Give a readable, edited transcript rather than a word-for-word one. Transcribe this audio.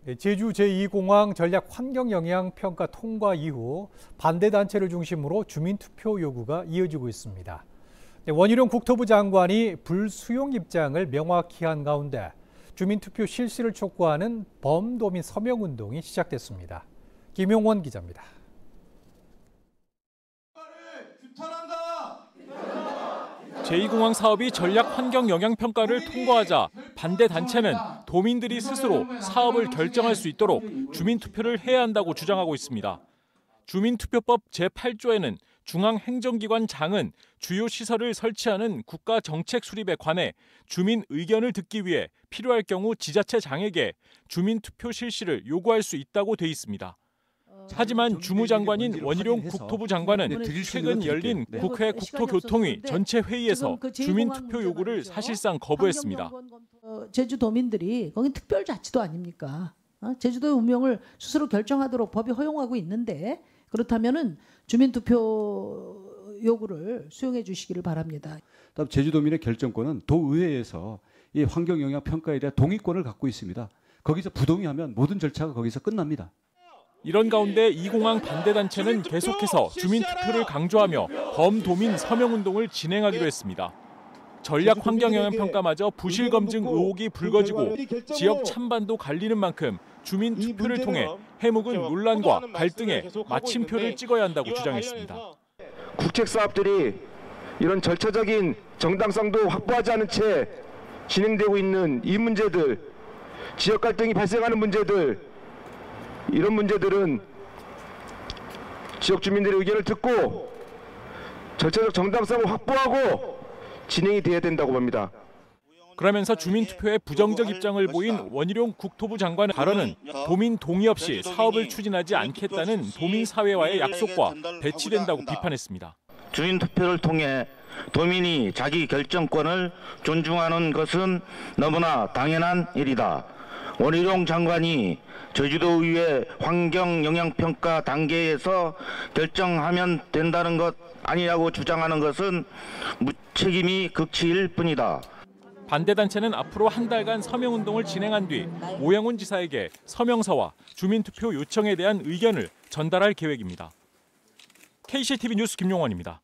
제주 제2공항 전략 환경영향평가 통과 이후 반대단체를 중심으로 주민투표 요구가 이어지고 있습니다. 원희룡 국토부 장관이 불수용 입장을 명확히 한 가운데 주민투표 실시를 촉구하는 범도민 서명운동이 시작됐습니다. 김용원 기자입니다. 제2공항 사업이 전략 환경 영향 평가를 통과하자 반대 단체는 도민들이 스스로 사업을 결정할 수 있도록 주민투표를 해야 한다고 주장하고 있습니다. 주민투표법 제8조에는 중앙행정기관장은 주요 시설을 설치하는 국가정책 수립에 관해 주민 의견을 듣기 위해 필요할 경우 지자체장에게 주민투표 실시를 요구할 수 있다고 돼 있습니다. 하지만 주무장관인 원희룡 국토부 장관은 최근 열린 국회 국토교통위 전체 회의에서 주민투표 요구를 사실상 거부했습니다. 제주도민들이 거긴 특별자치도 아닙니까? 제주도의 운명을 스스로 결정하도록 법이 허용하고 있는데 그렇다면은 주민투표 요구를 수용해 주시기를 바랍니다. 다음 제주도민의 결정권은 도의회에서 이 환경영향평가에 대한 동의권을 갖고 있습니다. 거기서 부동의하면 모든 절차가 거기서 끝납니다. 이런 가운데 이 공항 반대단체는 계속해서 주민투표를 강조하며 범도민 서명운동을 진행하기로 했습니다. 전략 환경영향평가마저 부실검증 의혹이 불거지고 지역 찬반도 갈리는 만큼 주민투표를 통해 해묵은 논란과 갈등에 마침표를 찍어야 한다고 주장했습니다. 국책사업들이 이런 절차적인 정당성도 확보하지 않은 채 진행되고 있는 이 문제들, 지역 갈등이 발생하는 문제들, 이런 문제들은 지역 주민들의 의견을 듣고 절차적 정당성을 확보하고 진행이 돼야 된다고 봅니다. 그러면서 주민투표에 부정적 입장을 보인 원희룡 국토부 장관의 발언은 도민 동의 없이 사업을 추진하지 않겠다는 도민사회와의 약속과 배치된다고 비판했습니다. 주민투표를 통해 도민이 자기 결정권을 존중하는 것은 너무나 당연한 일이다. 원희룡 장관이 제주도의회 환경영향평가 단계에서 결정하면 된다는 것 아니라고 주장하는 것은 무책임이 극치일 뿐이다. 반대단체는 앞으로 한 달간 서명운동을 진행한 뒤 오영훈 지사에게 서명서와 주민투표 요청에 대한 의견을 전달할 계획입니다. KCTV 뉴스 김용원입니다.